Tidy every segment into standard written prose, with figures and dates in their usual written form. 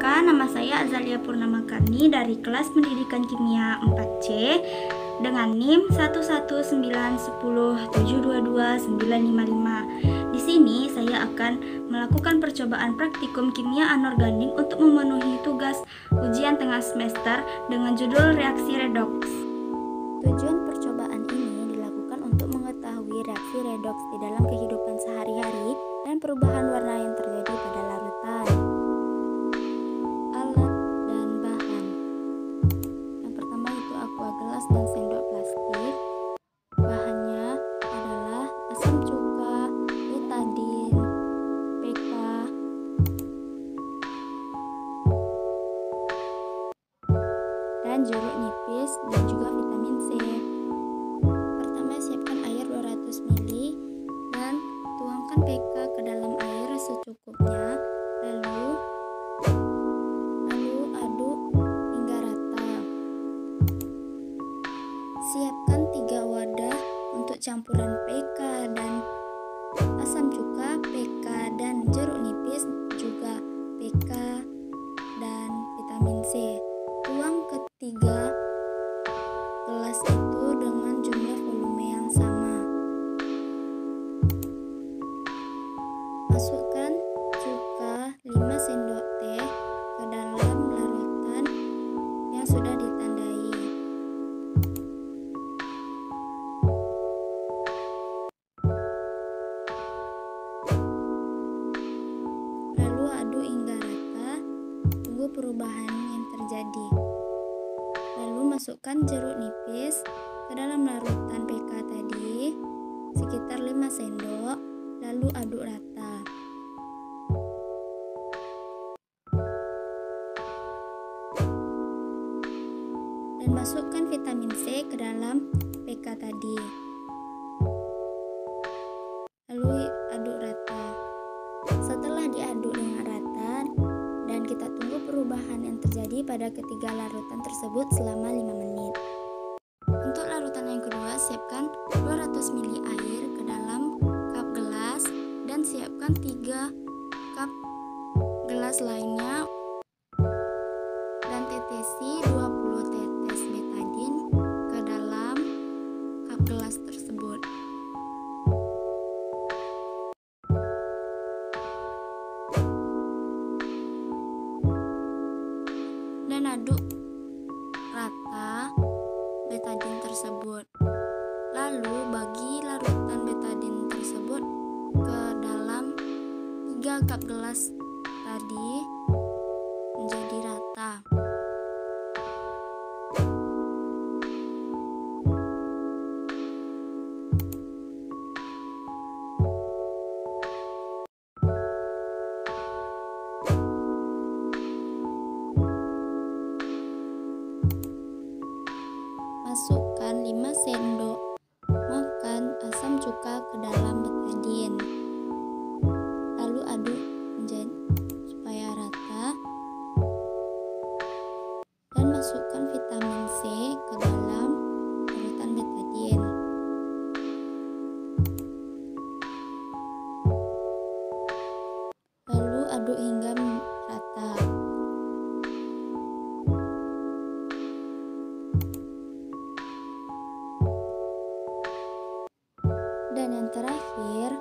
Perkenalkan, nama saya Azalia Purnama Karni dari kelas Pendidikan Kimia 4C dengan NIM 1110107229555. Di sini saya akan melakukan percobaan praktikum kimia anorganik untuk memenuhi tugas ujian tengah semester dengan judul reaksi redoks. Tujuan percobaan ini dilakukan untuk mengetahui reaksi redoks di dalam kehidupan sehari-hari dan perubahan warna yang terjadi pada larutan. Alat dan bahan. Yang pertama itu aqua gelas dan sendok plastik. Bahannya adalah asam cuka, betadin, PK, dan jeruk nipis dan juga vitamin C. Pertama, siapkan air 200 ml dan tuangkan PK ke dalam air secukupnya, lalu aduk hingga rata. Siapkan 3 wadah untuk campuran PK dan asam cuka, PK dan jeruk nipis, juga PK dan vitamin C. Tuang ke 3 gelas itu dengan jumlah volume yang sama. Masukkan cuka 5 sendok teh ke dalam larutan yang sudah ditandai. Lalu aduk hingga rata, tunggu perubahan yang terjadi. Lalu masukkan jeruk nipis ke dalam larutan PK tadi sekitar 5 sendok, lalu aduk rata. Dan masukkan vitamin C ke dalam PK tadi. Lalu aduk rata. Setelah diaduk dengan rata dan kita tunggu perubahan yang terjadi pada ketiga larutan tersebut selama 5 menit. Untuk larutan yang kedua, siapkan 200 ml air ke dalam cup gelas dan siapkan 3 cup gelas lainnya dan tetesi 20 tetes betadin ke dalam cup gelas tersebut. Dan aduk rata betadin tersebut. Lalu bagi larutan betadin tersebut ke dalam 3 cup gelas tadi menjadi rata. Masukkan 5 sendok makan asam cuka ke dalam betadin. Lalu aduk supaya rata. Dan masukkan vitamin C ke dalam larutan betadin. Lalu aduk hingga rata. Dan yang terakhir,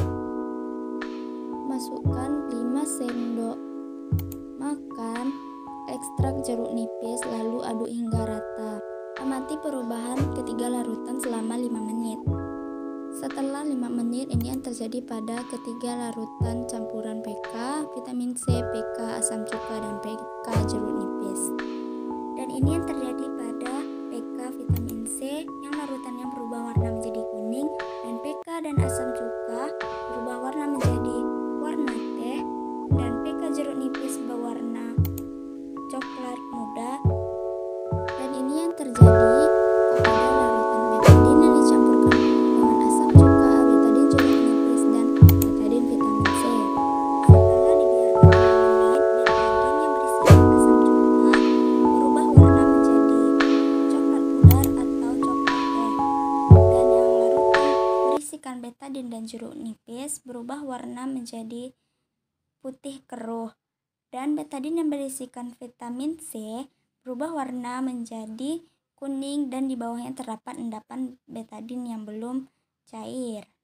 masukkan 5 sendok makan ekstrak jeruk nipis, lalu aduk hingga rata. Amati perubahan ketiga larutan selama 5 menit. Setelah 5 menit, ini yang terjadi pada ketiga larutan campuran PK, vitamin C, PK, asam cuka, dan PK jeruk nipis. Dan ini yang terjadi pada PK vitamin C yang larutannya berubah warna menjadi kuning, dan PK dan asam cuka berubah warna menjadi warna teh, dan PK jeruk nipis berwarna coklat muda. Dan ini yang terjadi pada larutan betadin yang dicampurkan dengan asam cuka, betadin jeruk nipis, dan betadin vitamin C. Setelah dibiarkan 5 menit, betadin yang berisi asam cuka berubah warna menjadi coklat pudar atau coklat teh, dan yang larutan berisikan betadin dan jeruk nipis berubah warna menjadi putih keruh. dan betadin yang berisikan vitamin C berubah warna menjadi kuning dan di bawahnya terdapat endapan betadin yang belum cair.